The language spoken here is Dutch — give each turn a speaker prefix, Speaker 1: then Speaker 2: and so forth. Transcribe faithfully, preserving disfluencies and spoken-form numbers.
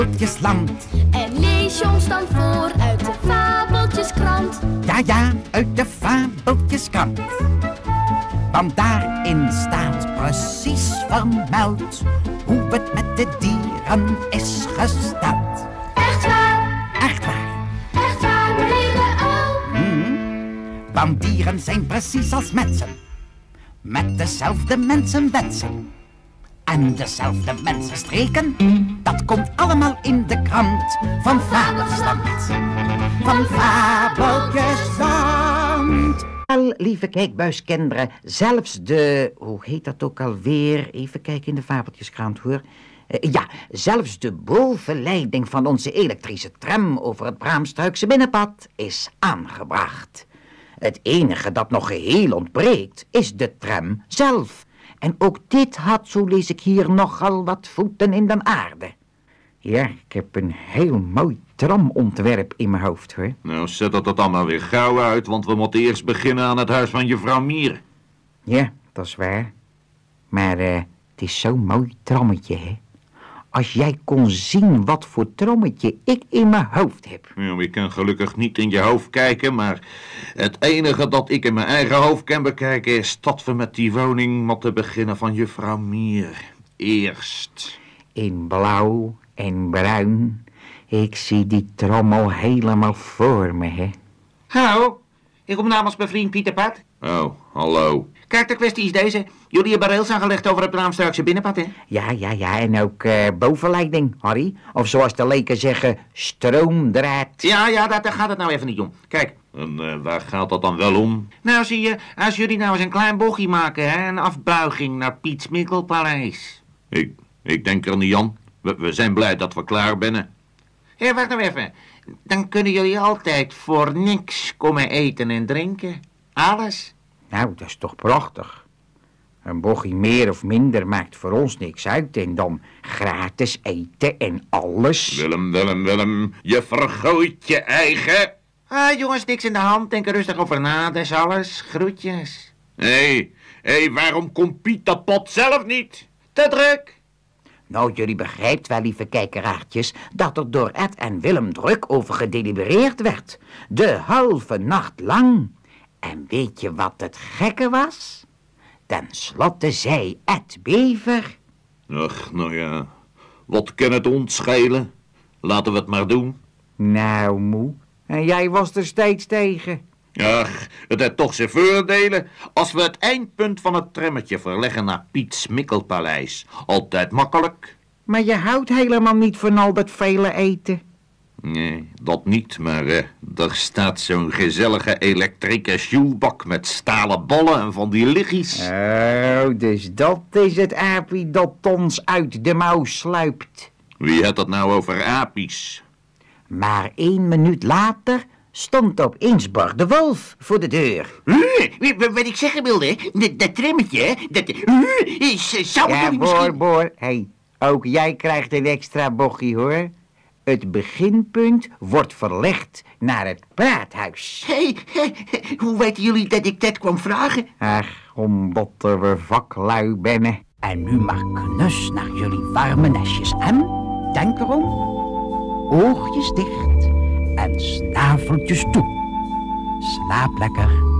Speaker 1: fabeltjesland.
Speaker 2: En lees je ons dan voor uit de Fabeltjeskrant.
Speaker 1: Ja, ja, uit de fabeltjeskrant. Want daarin staat precies vermeld hoe het met de dieren is gesteld.
Speaker 2: Echt waar,
Speaker 1: Echt waar.
Speaker 2: echt waar, hele uil.
Speaker 1: Hmm. Want dieren zijn precies als mensen. Met dezelfde mensenwensen. En dezelfde mensenstreken. Dat komt allemaal in de krant van Fabeltjesland. Van Fabeltjesland. Wel, lieve kijkbuiskinderen, zelfs de... Hoe heet dat ook alweer? Even kijken in de Fabeltjeskrant, hoor. Uh, ja, zelfs de bovenleiding van onze elektrische tram over het Braamstruikse binnenpad is aangebracht. Het enige dat nog geheel ontbreekt is de tram zelf. En ook dit had, zo lees ik hier, nogal wat voeten in de aarde. Ja, ik heb een heel mooi tramontwerp in mijn hoofd, hoor.
Speaker 3: Nou, zet dat dat allemaal weer gauw uit, want we moeten eerst beginnen aan het huis van juffrouw Mier.
Speaker 1: Ja, dat is waar. Maar uh, het is zo'n mooi trammetje, hè. Als jij kon zien wat voor trammetje ik in mijn hoofd heb.
Speaker 3: Ja, ik kan gelukkig niet in je hoofd kijken, maar het enige dat ik in mijn eigen hoofd kan bekijken is dat we met die woning moeten beginnen van juffrouw Mier. Eerst.
Speaker 1: In blauw en bruin. Ik zie die trommel helemaal voor me, hè.
Speaker 4: Hallo, ik kom namens mijn vriend Pieter Pat.
Speaker 3: Oh, hallo.
Speaker 4: Kijk, de kwestie is deze. Jullie hebben rails aangelegd over het Braamstruikse binnenpad, hè?
Speaker 1: Ja, ja, ja, en ook uh, bovenleiding, Harry. Of zoals de leken zeggen, stroomdraad.
Speaker 4: Ja, ja, daar, daar gaat het nou even niet om. Kijk,
Speaker 3: En uh, waar gaat dat dan wel om?
Speaker 4: nou zie je, als jullie nou eens een klein bochtje maken, hè, een afbuiging naar Piet Smikkelpaleis.
Speaker 3: Ik, ik denk er niet aan. We, we zijn blij dat we klaar zijn.
Speaker 4: Hé, wacht nou even. Dan kunnen jullie altijd voor niks komen eten en drinken. Alles.
Speaker 1: Nou, dat is toch prachtig. Een bochtje meer of minder maakt voor ons niks uit. En dan gratis eten en alles.
Speaker 3: Willem, Willem, Willem, je vergooit je eigen...
Speaker 4: Ah, jongens, niks in de hand. Denk er rustig over na, dat is alles. Groetjes.
Speaker 3: Hé, hey, hey, waarom komt Piet dat pot zelf niet?
Speaker 4: Te druk.
Speaker 1: Nou, jullie begrijpt wel, lieve kijkeraartjes, dat er door Ed en Willem druk over gedelibereerd werd. De halve nacht lang. En weet je wat het gekke was? Ten slotte zei Ed Bever...
Speaker 3: Ach, nou ja, wat kan het ons schelen? Laten we het maar doen.
Speaker 1: Nou, moe, en jij was er steeds tegen.
Speaker 3: Ach, het heeft toch zijn voordelen. Als we het eindpunt van het trammetje verleggen naar Piet Smikkelpaleis. Altijd makkelijk.
Speaker 1: Maar je houdt helemaal niet van al dat vele eten.
Speaker 3: Nee, dat niet, maar uh, er staat zo'n gezellige elektrische sjoelbak met stalen bollen en van die liggies.
Speaker 1: Oh, dus dat is het aapie dat ons uit de mouw sluipt.
Speaker 3: Wie had het nou over apies?
Speaker 1: Maar één minuut later stond opeens Bar de Wolf voor de deur.
Speaker 4: Wat ik zeggen wilde, dat, dat trammetje, dat... is, zou
Speaker 1: Ja,
Speaker 4: jullie
Speaker 1: boor,
Speaker 4: misschien...
Speaker 1: boor. Hey, ook jij krijgt een extra bochtje, hoor. Het beginpunt wordt verlegd naar het praathuis.
Speaker 4: Hé, hey, hey, hoe weten jullie dat ik dat kwam vragen?
Speaker 1: Ach, omdat we vaklui bennen. En nu maar knus naar jullie warme nestjes. En, denk erom, oogjes dicht en snaveltjes toe. Slaap lekker.